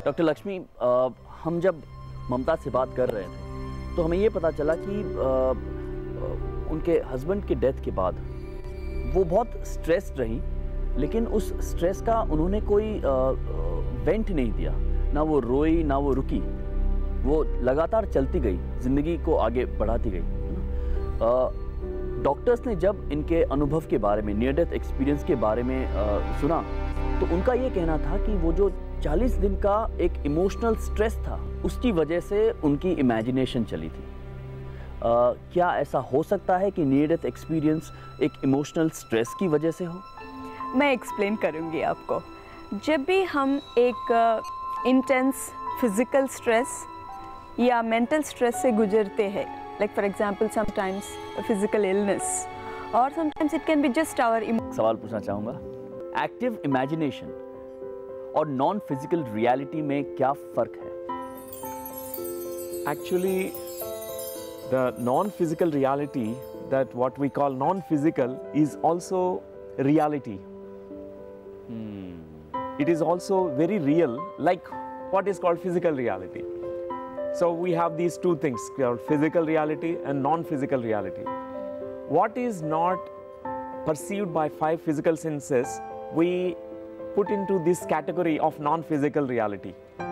Doctor Lakshmi, हम जब ममता से बात कर रहे थे तो हमें ये पता चला कि उनके हस्बैंड के डेथ के बाद वो बहुत स्ट्रेस्ड रही, लेकिन उस स्ट्रेस का उन्होंने कोई वेंट नहीं दिया। ना वो रोई ना वो रुकी, वो लगातार चलती गई, जिंदगी को आगे बढ़ाती गई। डॉक्टर्स ने जब इनके अनुभव के बारे में, नियर डेथ एक्सपीरियंस के बारे में सुना तो उनका ये कहना था कि वो जो 40 दिन का एक इमोशनल स्ट्रेस था उसकी वजह से उनकी इमेजिनेशन चली थी। क्या ऐसा हो सकता है कि नियर डेथ एक्सपीरियंस एक इमोशनल स्ट्रेस की वजह से हो? मैं एक्सप्लेन करूंगी आपको। जब भी हम एक इंटेंस फिजिकल स्ट्रेस या मेंटल स्ट्रेस से गुजरते हैं, like for example sometimes physical illness और sometimes it can be just hour. सवाल पूछना चाहूँगा, एक्टिव इमेजिनेशन और नॉन फिजिकल रियलिटी में क्या फ़र्क है? Actually, the non-physical reality, that what we call non-physical, is also reality. It is also very real, like what is called physical reality. So we have these two things called physical reality and non-physical reality. What is not perceived by 5 physical senses, we put into this category of non-physical reality.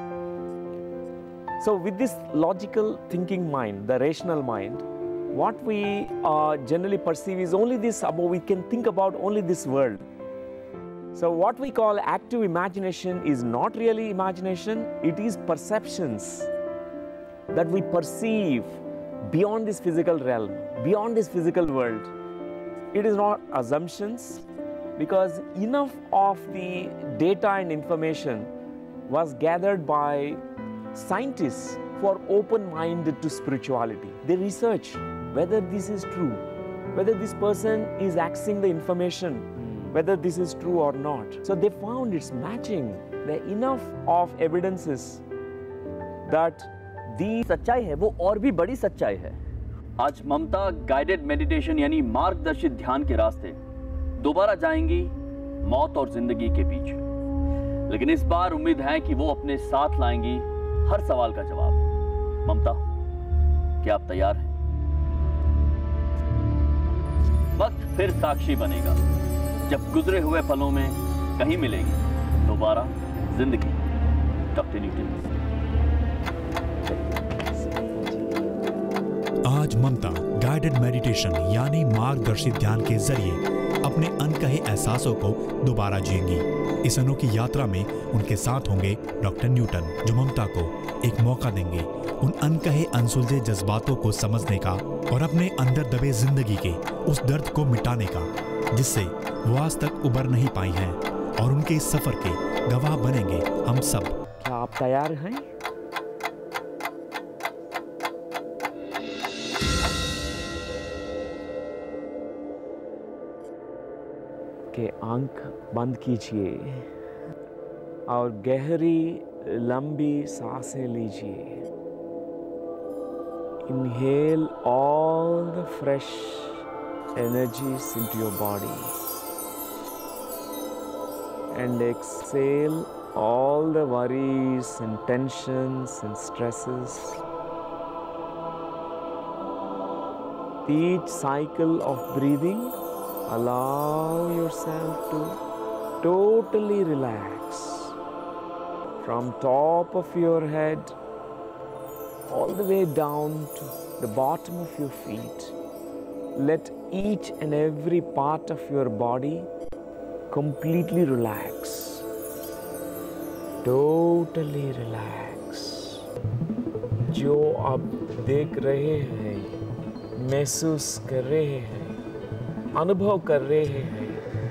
So with this logical thinking mind, the rational mind, what we generally perceive is only this, we can think about only this world. So what we call active imagination is not really imagination, it is perceptions that we perceive beyond this physical realm, beyond this physical world. It is not assumptions, because enough of the data and information was gathered by scientists for open-minded to spirituality. They research whether this is true, whether this person is accessing the information, whether this is true or not. So they found it's matching. There are enough of evidences that the सच्चाई है वो और भी बड़ी सच्चाई है। आज Mamta guided meditation यानी मार्गदर्शित ध्यान के रास्ते दोबारा जाएंगी मौत और जिंदगी के बीच, लेकिन इस बार उम्मीद है कि वो अपने साथ लाएंगी हर सवाल का जवाब। ममता, क्या आप तैयार हैं? वक्त फिर साक्षी बनेगा जब गुजरे हुए पलों में कहीं मिलेगी दोबारा जिंदगी। Doctor Newton. आज ममता गाइडेड मेडिटेशन यानी मार्गदर्शित ध्यान के जरिए अपने अनकहे एहसासों को दोबारा जिएंगी। इस अनोखी यात्रा में उनके साथ होंगे डॉक्टर न्यूटन, जो ममता को एक मौका देंगे उन अनकहे अनसुलझे जज्बातों को समझने का और अपने अंदर दबे जिंदगी के उस दर्द को मिटाने का जिससे वो आज तक उबर नहीं पाई हैं, और उनके इस सफर के गवाह बनेंगे हम सब। क्या आप तैयार हैं? के आंख बंद कीजिए और गहरी लंबी सांसें लीजिए। Inhale all the fresh energies into your body and exhale all the worries and tensions and stresses. Each cycle of breathing, allow yourself to totally relax from top of your head all the way down to the bottom of your feet. Let each and every part of your body completely relax. Totally relax. जो आप देख रहे हैं, महसूस कर रहे हैं, अनुभव कर रहे हैं,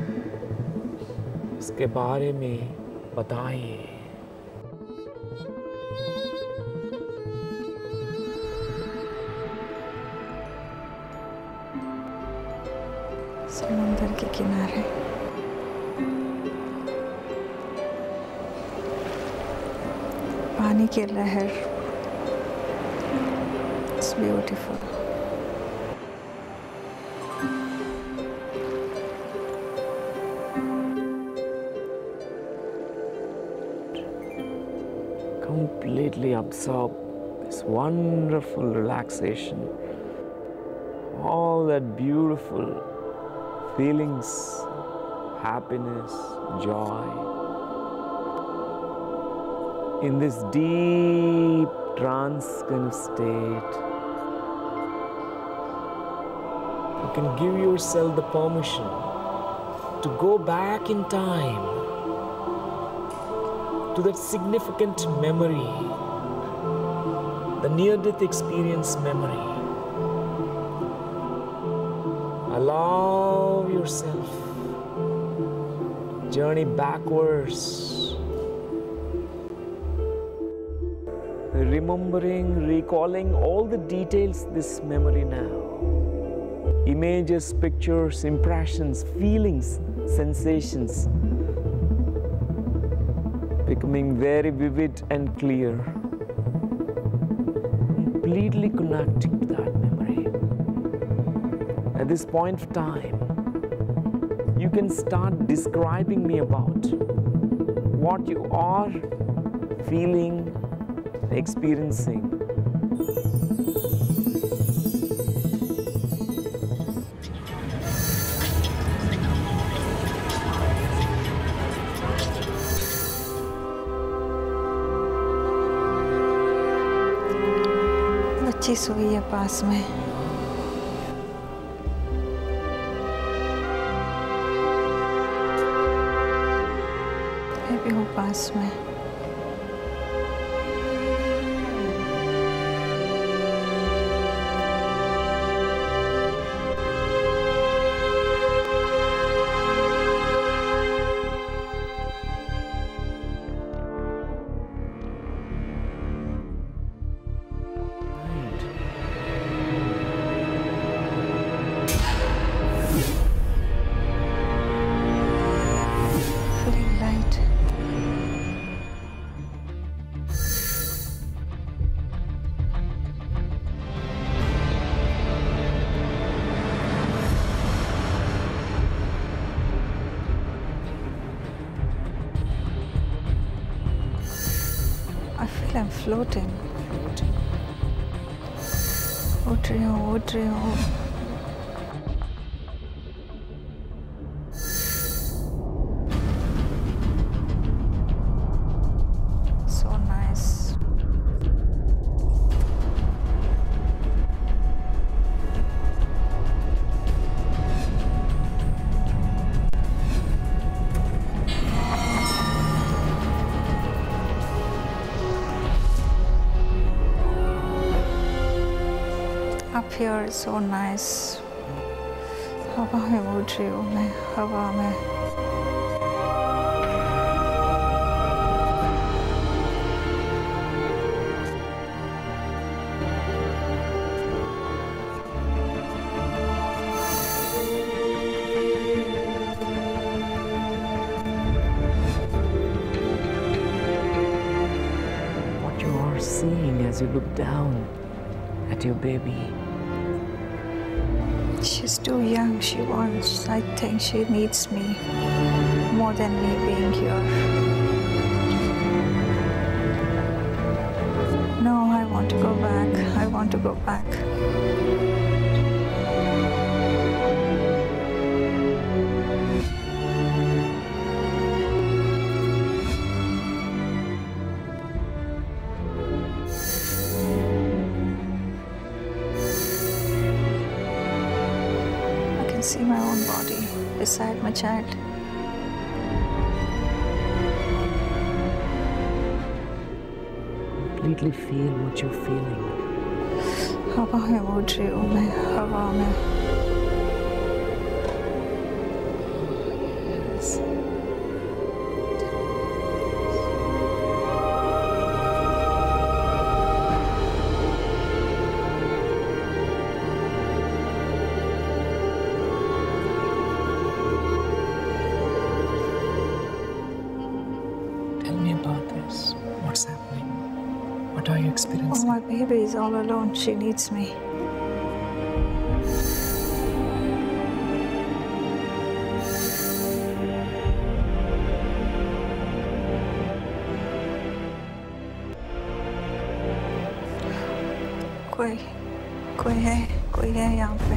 इसके बारे में बताएं। समुद्र के किनारे पानी की लहर, it's beautiful. completely absorb this wonderful relaxation, all that beautiful feelings, happiness, joy. In this deep trance kind of state, you can give yourself the permission to go back in time to that significant memory, the near-death experience memory. Allow yourself journey backwards, remembering, recalling all the details this memory now. Images, pictures, impressions, feelings, sensations becoming very vivid and clear, completely connecting to that memory. At this point of time, you can start describing me about what you are feeling, experiencing. बच्ची सोई है पास में। मैं भी हूँ पास में। I'm floating. उठ रही हूँ, उठ रही हूँ। So nice. Up here is so nice. हवा में उड़ रही हूँ मैं, हवा में। What you are seeing as you look down at your baby. She's too young. She wants, I think she needs me more than me being here. No, I want to go back. I want to go back. See my own body beside my child. Completely feel what you're feeling. हवा में उड़ रही हूँ मैं, हवा में। What's happening? What are you experiencing? Oh, my baby is all alone. She needs me. कोई है यहाँ पे।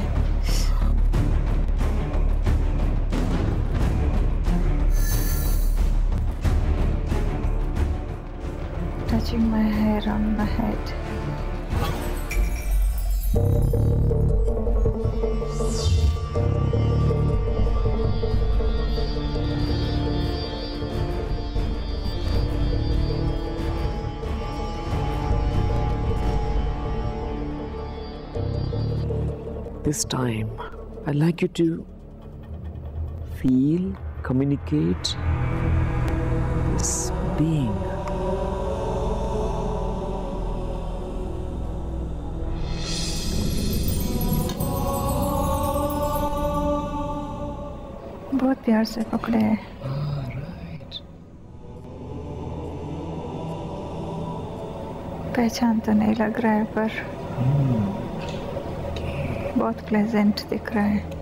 Touching my hair on my head. This time, I'd like you to feel, communicate this being. बहुत प्यार से पकड़े हैं। पहचान तो नहीं लग रहा है पर बहुत प्लेजेंट दिख रहा है।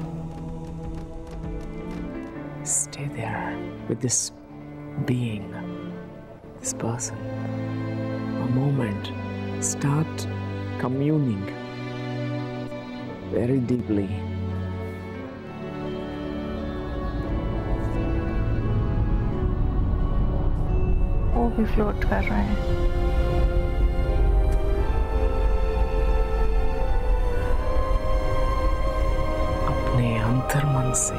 Stay there with this being, this person. A moment. Start communing very deeply. वो भी फ्लोट कर रहे हैं। अपने अंतर्मन से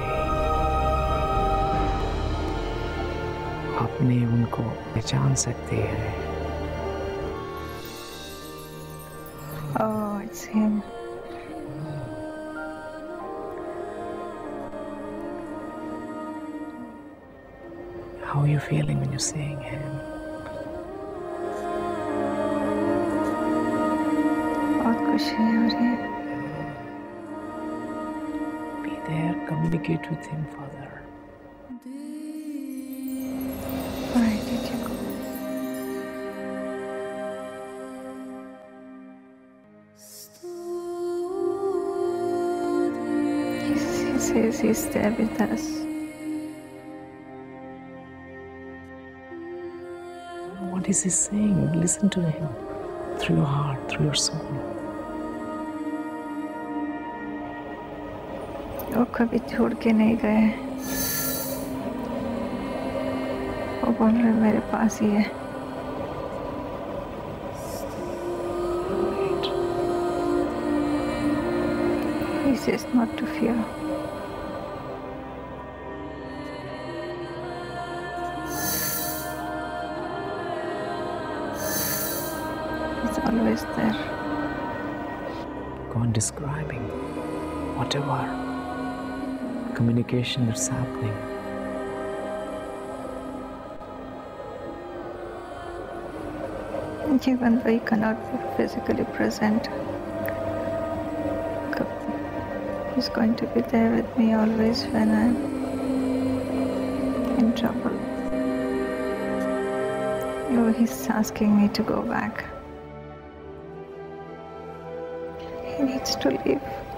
अपने उनको पहचान सकते हैं। Oh, it's him. How are you feeling when you're seeing him? बहुत खुशी हो रही है। Be there, communicate with him, Father. Why did you go? He says he's there with us. What is he saying? Listen to him through your heart, through your soul. वो कभी छोड़ के नहीं गए। वो बोल रहे मेरे पास ही है। He says not to fear. He's always there. Go on describing whatever communication that's happening. Even though he cannot be physically present, he's going to be there with me always when I'm in trouble. Oh, he's asking me to go back. He needs to leave.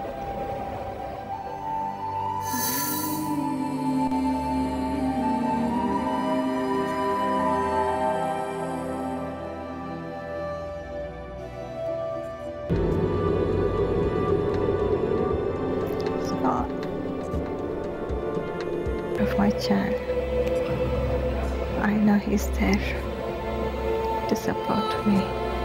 Of my child, I know he's there to support me.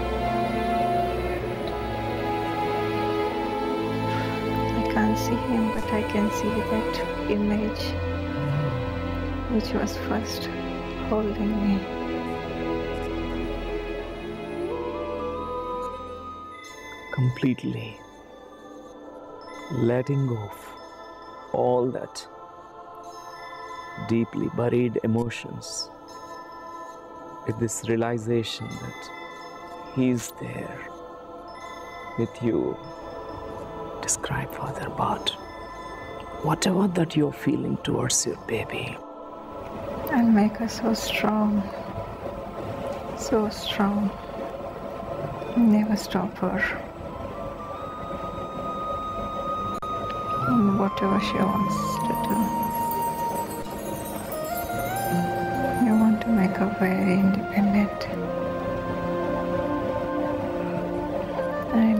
I can't see him, but I can see that image which was first holding me. Completely letting go of all that deeply buried emotions with this realization that he's there with you. Describe further about whatever that you're feeling towards your baby. And make her so strong, so strong. Never stop her. In whatever she wants to do. You want to make her very independent. I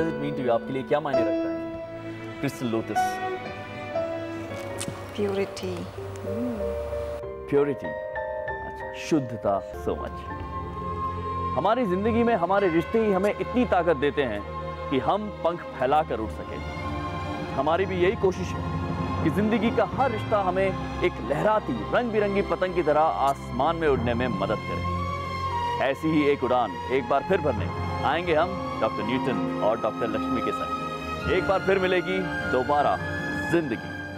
does it mean to you? आपके लिए क्या मायने रखता है crystal lotus? Purity. Purity, अच्छा, शुद्धता, so much. हमारी जिंदगी में हमारे रिश्ते ही हमें इतनी ताकत देते हैं कि हम पंख फैलाकर उड़ सके। हमारी भी यही कोशिश है कि जिंदगी का हर रिश्ता हमें एक लहराती रंग बिरंगी पतंग की तरह आसमान में उड़ने में मदद करे। ऐसी ही एक उड़ान एक बार फिर भरने आएंगे हम डॉक्टर न्यूटन और डॉक्टर लक्ष्मी के संग। एक बार फिर मिलेगी दोबारा जिंदगी।